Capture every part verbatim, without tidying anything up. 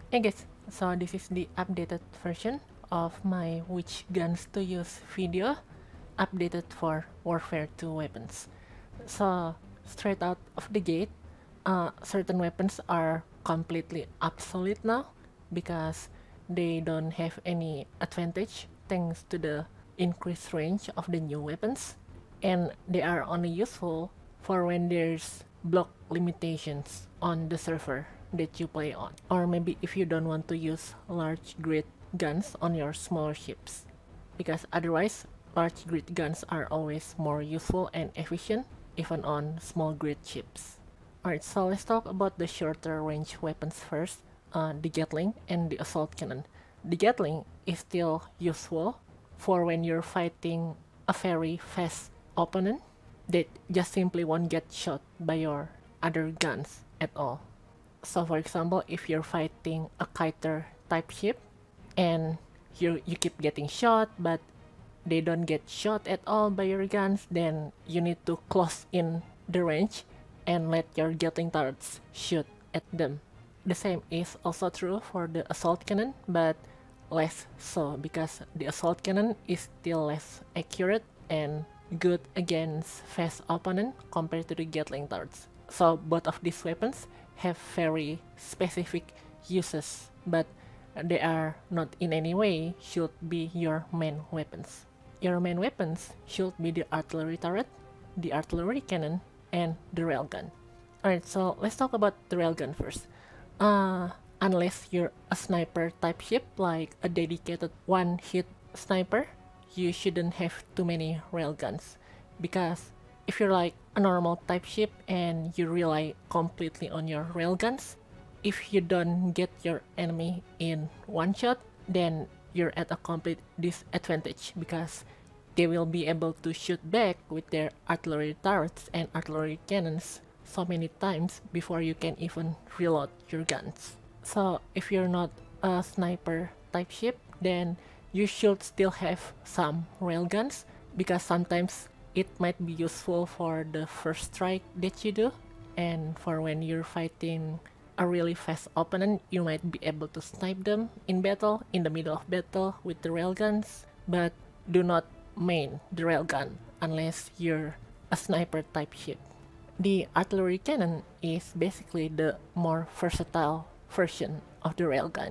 Hey guys, so this is the updated version of my which guns to use video, updated for Warfare two weapons. So straight out of the gate, uh, certain weapons are completely obsolete now because they don't have any advantage thanks to the increased range of the new weapons, and they are only useful for when there's block limitations on the server that you play on, or maybe if you don't want to use large grid guns on your smaller ships, because otherwise large grid guns are always more useful and efficient even on small grid ships. Alright, so let's talk about the shorter range weapons first, uh, the Gatling and the Assault Cannon. The Gatling is still useful for when you're fighting a very fast opponent that just simply won't get shot by your other guns at all. So for example, if you're fighting a kiter type ship and you, you keep getting shot but they don't get shot at all by your guns, then you need to close in the range and let your Gatling turrets shoot at them. The same is also true for the Assault Cannon, but less so because the Assault Cannon is still less accurate and good against fast opponent compared to the Gatling turrets. So both of these weapons have very specific uses, but they are not in any way should be your main weapons. Your main weapons should be the artillery turret, the artillery cannon, and the railgun. Alright, so let's talk about the railgun first. Uh, unless you're a sniper type ship, like a dedicated one-hit sniper, you shouldn't have too many railguns. Because if you're like a normal type ship and you rely completely on your railguns, if you don't get your enemy in one shot, then you're at a complete disadvantage because they will be able to shoot back with their artillery turrets and artillery cannons so many times before you can even reload your guns. So if you're not a sniper type ship, then you should still have some railguns because sometimes it might be useful for the first strike that you do, and for when you're fighting a really fast opponent, you might be able to snipe them in battle, in the middle of battle with the railguns, but do not main the railgun unless you're a sniper type ship. The artillery cannon is basically the more versatile version of the railgun,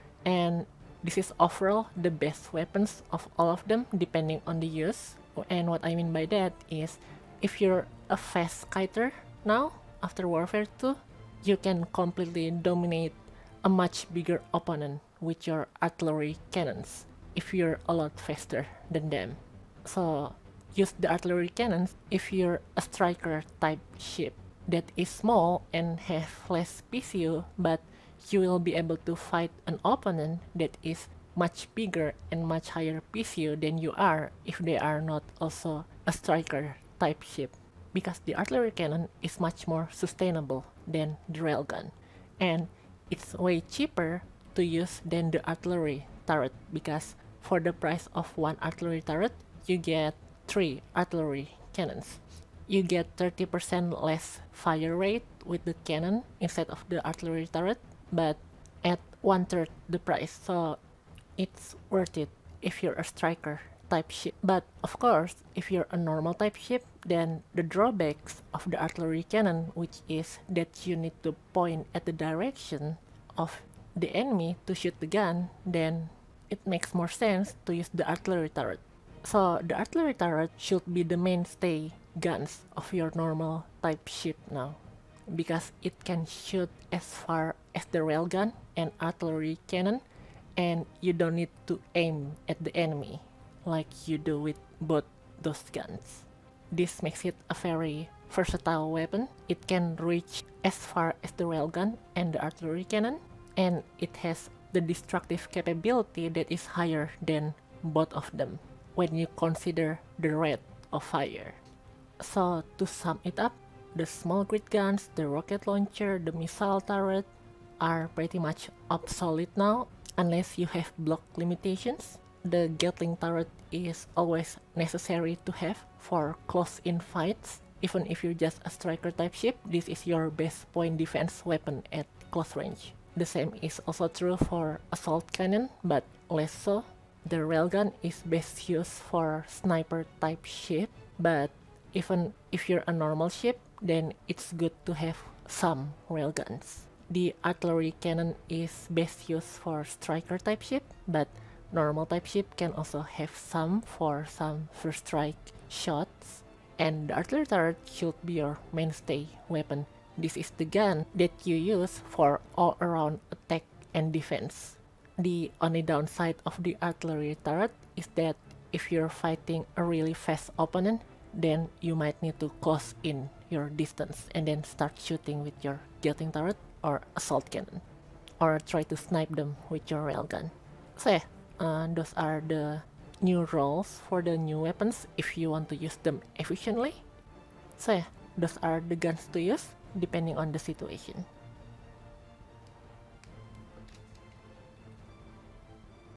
and this is overall the best weapons of all of them depending on the use. And what I mean by that is, if you're a fast kiter now after Warfare two, you can completely dominate a much bigger opponent with your artillery cannons if you're a lot faster than them. So use the artillery cannons if you're a striker type ship that is small and have less P C U, but you will be able to fight an opponent that is much bigger and much higher P C U than you are if they are not also a striker type ship, because the artillery cannon is much more sustainable than the railgun, and it's way cheaper to use than the artillery turret, because for the price of one artillery turret you get three artillery cannons. You get thirty percent less fire rate with the cannon instead of the artillery turret, but at one third the price, so it's worth it if you're a striker type ship. But of course, if you're a normal type ship, then the drawbacks of the artillery cannon, which is that you need to point at the direction of the enemy to shoot the gun, then it makes more sense to use the artillery turret. So the artillery turret should be the mainstay guns of your normal type ship now, because it can shoot as far as the railgun and artillery cannon, and you don't need to aim at the enemy like you do with both those guns. This makes it a very versatile weapon. It can reach as far as the railgun and the artillery cannon, and it has the destructive capability that is higher than both of them when you consider the rate of fire. So to sum it up, the small grid guns, the rocket launcher, the missile turret are pretty much obsolete now unless you have block limitations. The Gatling turret is always necessary to have for close-in fights. Even if you're just a striker type ship, this is your best point defense weapon at close range. The same is also true for assault cannon, but less so. The railgun is best used for sniper type ship, but even if you're a normal ship, then it's good to have some railguns. The artillery cannon is best used for striker type ship, but normal type ship can also have some for some first strike shots. And the artillery turret should be your mainstay weapon. This is the gun that you use for all-around attack and defense. The only downside of the artillery turret is that if you're fighting a really fast opponent, then you might need to close in your distance and then start shooting with your Gatling turret or assault cannon, or try to snipe them with your railgun. So yeah, uh, those are the new roles for the new weapons if you want to use them efficiently. So yeah, those are the guns to use depending on the situation.